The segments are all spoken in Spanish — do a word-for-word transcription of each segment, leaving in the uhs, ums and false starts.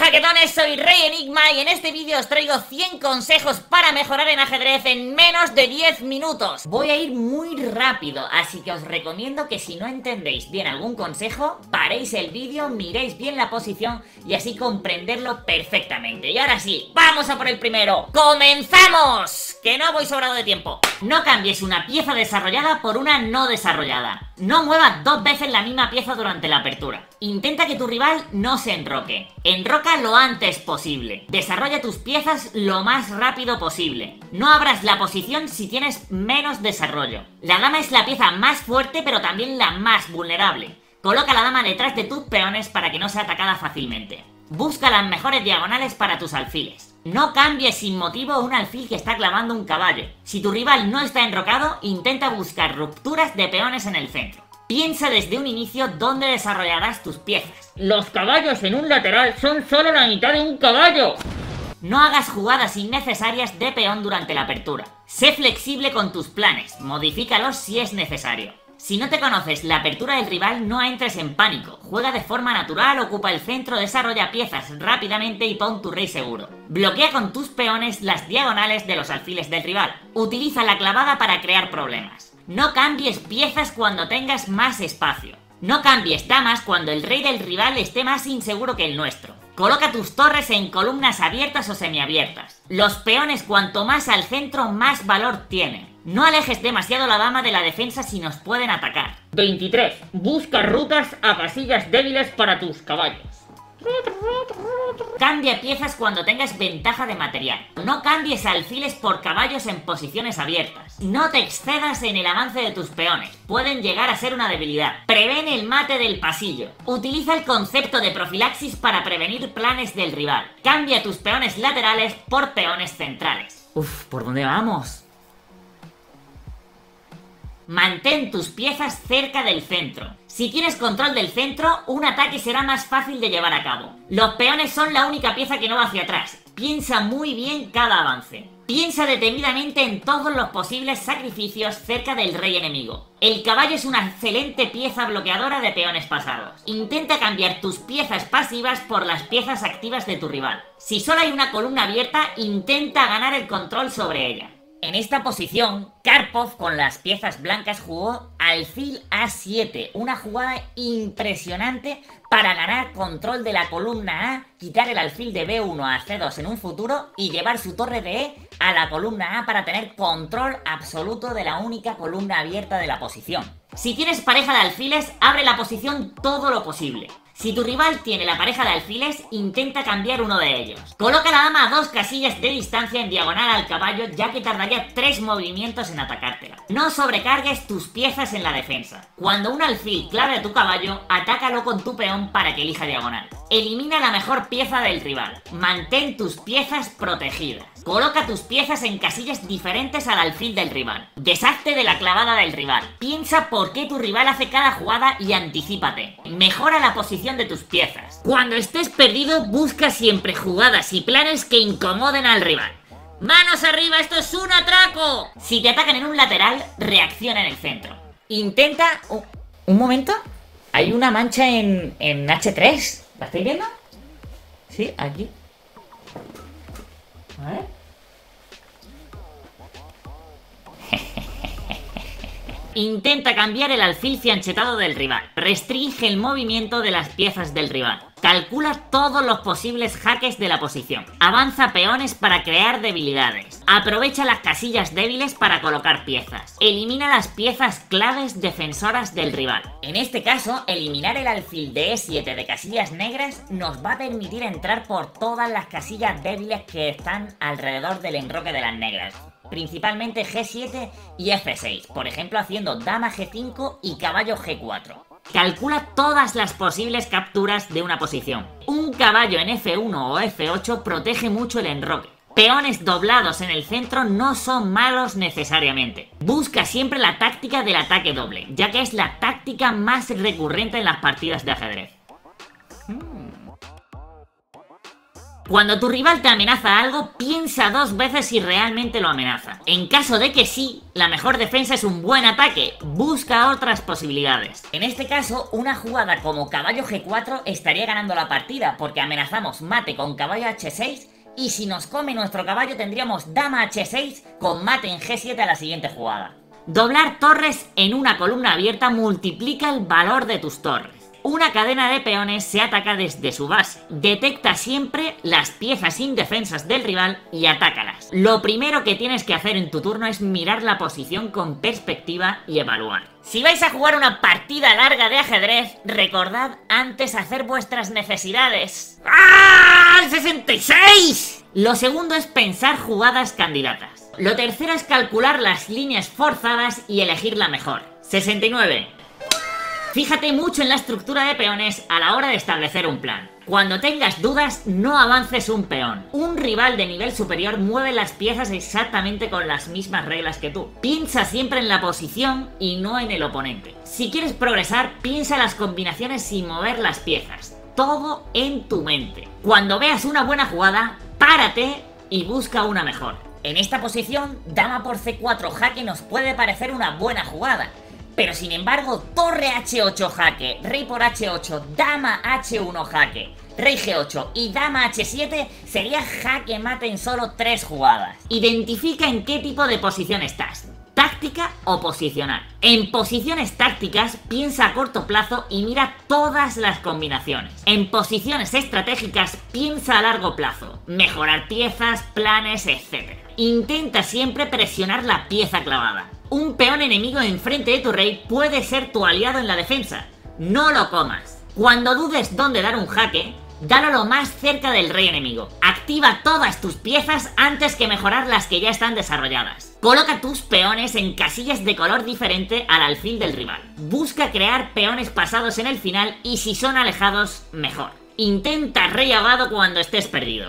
jaquetones, soy Rey Enigma y en este vídeo os traigo cien consejos para mejorar en ajedrez en menos de diez minutos. Voy a ir muy rápido, así que os recomiendo que si no entendéis bien algún consejo, paréis el vídeo, miréis bien la posición y así comprenderlo perfectamente. Y ahora sí, ¡vamos a por el primero! ¡Comenzamos! Que no voy sobrado de tiempo. No cambies una pieza desarrollada por una no desarrollada. No muevas dos veces la misma pieza durante la apertura. Intenta que tu rival no se enroque. Enroca lo antes posible. Desarrolla tus piezas lo más rápido posible. No abras la posición si tienes menos desarrollo. La dama es la pieza más fuerte pero también la más vulnerable. Coloca la dama detrás de tus peones para que no sea atacada fácilmente. Busca las mejores diagonales para tus alfiles. No cambies sin motivo un alfil que está clavando un caballo. Si tu rival no está enrocado, intenta buscar rupturas de peones en el centro. Piensa desde un inicio dónde desarrollarás tus piezas. Los caballos en un lateral son solo la mitad de un caballo. No hagas jugadas innecesarias de peón durante la apertura. Sé flexible con tus planes, modifícalos si es necesario. Si no te conoces la apertura del rival, no entres en pánico. Juega de forma natural, ocupa el centro, desarrolla piezas rápidamente y pon tu rey seguro. Bloquea con tus peones las diagonales de los alfiles del rival. Utiliza la clavada para crear problemas. No cambies piezas cuando tengas más espacio. No cambies damas cuando el rey del rival esté más inseguro que el nuestro. Coloca tus torres en columnas abiertas o semiabiertas. Los peones cuanto más al centro más valor tienen. No alejes demasiado la dama de la defensa si nos pueden atacar. veintitrés. Busca rutas a casillas débiles para tus caballos. Cambia piezas cuando tengas ventaja de material. No cambies alfiles por caballos en posiciones abiertas. No te excedas en el avance de tus peones. Pueden llegar a ser una debilidad. Prevén el mate del pasillo. Utiliza el concepto de profilaxis para prevenir planes del rival. Cambia tus peones laterales por peones centrales. Uf, ¿por dónde vamos? Mantén tus piezas cerca del centro. Si tienes control del centro, un ataque será más fácil de llevar a cabo. Los peones son la única pieza que no va hacia atrás. Piensa muy bien cada avance. Piensa detenidamente en todos los posibles sacrificios cerca del rey enemigo. El caballo es una excelente pieza bloqueadora de peones pasados. Intenta cambiar tus piezas pasivas por las piezas activas de tu rival. Si solo hay una columna abierta, intenta ganar el control sobre ella. En esta posición, Karpov con las piezas blancas jugó alfil a siete, una jugada impresionante para ganar control de la columna A, quitar el alfil de be uno a ce dos en un futuro y llevar su torre de E a la columna A para tener control absoluto de la única columna abierta de la posición. Si tienes pareja de alfiles, abre la posición todo lo posible. Si tu rival tiene la pareja de alfiles, intenta cambiar uno de ellos. Coloca la dama a dos casillas de distancia en diagonal al caballo, ya que tardaría tres movimientos en atacártela. No sobrecargues tus piezas en la defensa. Cuando un alfil clave a tu caballo, atácalo con tu peón para que elija diagonal. Elimina la mejor pieza del rival. Mantén tus piezas protegidas. Coloca tus piezas en casillas diferentes al alfil del rival. Deshazte de la clavada del rival. Piensa por qué tu rival hace cada jugada y anticípate. Mejora la posición de tus piezas. Cuando estés perdido, busca siempre jugadas y planes que incomoden al rival. ¡Manos arriba! ¡Esto es un atraco! Si te atacan en un lateral, reacciona en el centro. Intenta... Uh, ¿Un momento? Hay una mancha en, en hache tres. ¿La estáis viendo? Sí, aquí. A ver. Intenta cambiar el alfil fianchetado del rival. Restringe el movimiento de las piezas del rival. Calcula todos los posibles jaques de la posición. Avanza peones para crear debilidades. Aprovecha las casillas débiles para colocar piezas. Elimina las piezas claves defensoras del rival. En este caso, eliminar el alfil de e siete de casillas negras nos va a permitir entrar por todas las casillas débiles que están alrededor del enroque de las negras. Principalmente ge siete y efe seis, por ejemplo haciendo dama ge cinco y caballo ge cuatro. Calcula todas las posibles capturas de una posición. Un caballo en efe uno o efe ocho protege mucho el enroque. Peones doblados en el centro no son malos necesariamente. Busca siempre la táctica del ataque doble, ya que es la táctica más recurrente en las partidas de ajedrez. Hmm. Cuando tu rival te amenaza algo, piensa dos veces si realmente lo amenaza. En caso de que sí, la mejor defensa es un buen ataque. Busca otras posibilidades. En este caso, una jugada como caballo ge cuatro estaría ganando la partida, porque amenazamos mate con caballo hache seis, y si nos come nuestro caballo tendríamos dama hache seis con mate en ge siete a la siguiente jugada. Doblar torres en una columna abierta multiplica el valor de tus torres. Una cadena de peones se ataca desde su base. Detecta siempre las piezas indefensas del rival y atácalas. Lo primero que tienes que hacer en tu turno es mirar la posición con perspectiva y evaluar. Si vais a jugar una partida larga de ajedrez, recordad antes hacer vuestras necesidades. ¡Ah! ¡El sesenta y seis! Lo segundo es pensar jugadas candidatas. Lo tercero es calcular las líneas forzadas y elegir la mejor. sesenta y nueve. Fíjate mucho en la estructura de peones a la hora de establecer un plan. Cuando tengas dudas, no avances un peón. Un rival de nivel superior mueve las piezas exactamente con las mismas reglas que tú. Piensa siempre en la posición y no en el oponente. Si quieres progresar, piensa en las combinaciones sin mover las piezas. Todo en tu mente. Cuando veas una buena jugada, párate y busca una mejor. En esta posición, dama por ce cuatro jaque nos puede parecer una buena jugada. Pero sin embargo, torre hache ocho jaque, rey por hache ocho, dama hache uno jaque, rey ge ocho y dama hache siete sería jaque mate en solo tres jugadas. Identifica en qué tipo de posición estás, táctica o posicional. En posiciones tácticas, piensa a corto plazo y mira todas las combinaciones. En posiciones estratégicas, piensa a largo plazo, mejorar piezas, planes, etcétera. Intenta siempre presionar la pieza clavada. Un peón enemigo enfrente de tu rey puede ser tu aliado en la defensa. No lo comas. Cuando dudes dónde dar un jaque, dalo lo más cerca del rey enemigo. Activa todas tus piezas antes que mejorar las que ya están desarrolladas. Coloca tus peones en casillas de color diferente al alfil del rival. Busca crear peones pasados en el final y si son alejados, mejor. Intenta rey ahogado cuando estés perdido.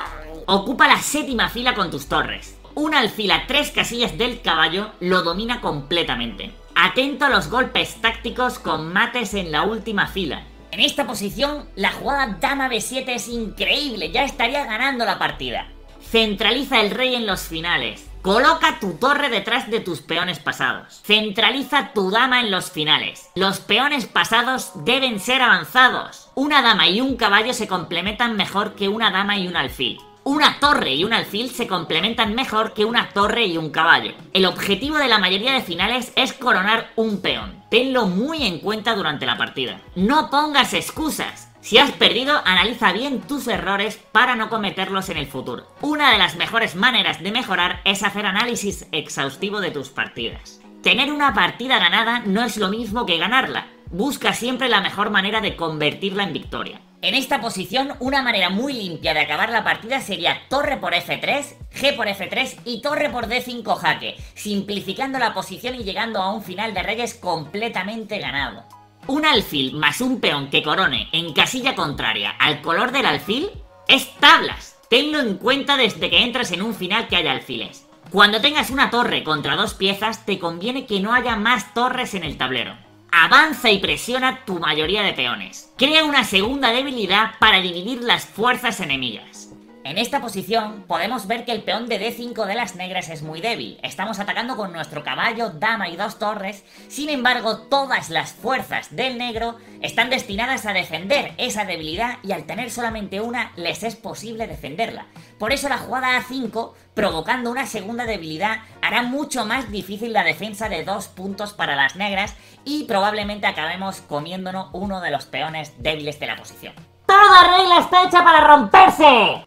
Ocupa la séptima fila con tus torres. Un alfil a tres casillas del caballo lo domina completamente. Atento a los golpes tácticos con mates en la última fila. En esta posición, la jugada dama be siete es increíble, ya estaría ganando la partida. Centraliza el rey en los finales. Coloca tu torre detrás de tus peones pasados. Centraliza tu dama en los finales. Los peones pasados deben ser avanzados. Una dama y un caballo se complementan mejor que una dama y un alfil. Una torre y un alfil se complementan mejor que una torre y un caballo. El objetivo de la mayoría de finales es coronar un peón. Tenlo muy en cuenta durante la partida. No pongas excusas. Si has perdido, analiza bien tus errores para no cometerlos en el futuro. Una de las mejores maneras de mejorar es hacer análisis exhaustivo de tus partidas. Tener una partida ganada no es lo mismo que ganarla. Busca siempre la mejor manera de convertirla en victoria. En esta posición, una manera muy limpia de acabar la partida sería torre por efe tres, ge por efe tres y torre por de cinco jaque, simplificando la posición y llegando a un final de reyes completamente ganado. Un alfil más un peón que corone en casilla contraria al color del alfil es tablas. Tenlo en cuenta desde que entras en un final que haya alfiles. Cuando tengas una torre contra dos piezas, te conviene que no haya más torres en el tablero. Avanza y presiona tu mayoría de peones. Crea una segunda debilidad para dividir las fuerzas enemigas. En esta posición podemos ver que el peón de de cinco de las negras es muy débil. Estamos atacando con nuestro caballo, dama y dos torres. Sin embargo, todas las fuerzas del negro están destinadas a defender esa debilidad y al tener solamente una, les es posible defenderla. Por eso la jugada a cinco, provocando una segunda debilidad, hará mucho más difícil la defensa de dos puntos para las negras y probablemente acabemos comiéndonos uno de los peones débiles de la posición. ¡Toda regla está hecha para romperse!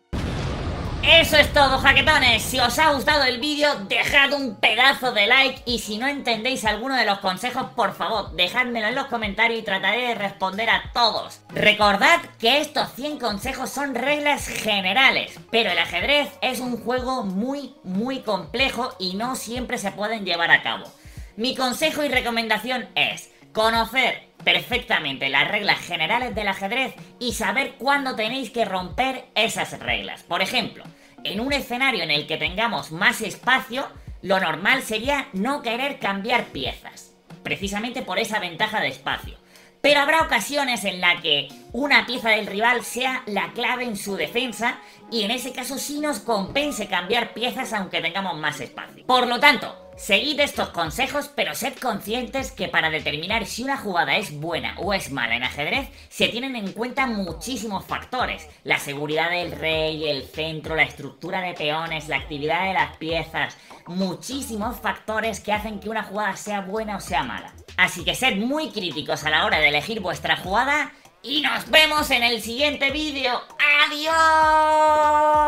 Eso es todo, jaquetones. Si os ha gustado el vídeo, dejad un pedazo de like y si no entendéis alguno de los consejos, por favor, dejádmelo en los comentarios y trataré de responder a todos. Recordad que estos cien consejos son reglas generales, pero el ajedrez es un juego muy, muy complejo y no siempre se pueden llevar a cabo. Mi consejo y recomendación es conocer perfectamente las reglas generales del ajedrez y saber cuándo tenéis que romper esas reglas. Por ejemplo, en un escenario en el que tengamos más espacio, lo normal sería no querer cambiar piezas, precisamente por esa ventaja de espacio. pero habrá ocasiones en las que una pieza del rival sea la clave en su defensa y en ese caso sí nos compense cambiar piezas aunque tengamos más espacio. Por lo tanto, seguid estos consejos, pero sed conscientes que para determinar si una jugada es buena o es mala en ajedrez se tienen en cuenta muchísimos factores: la seguridad del rey, el centro, la estructura de peones, la actividad de las piezas, muchísimos factores que hacen que una jugada sea buena o sea mala. Así que sed muy críticos a la hora de elegir vuestra jugada y nos vemos en el siguiente vídeo. ¡Adiós!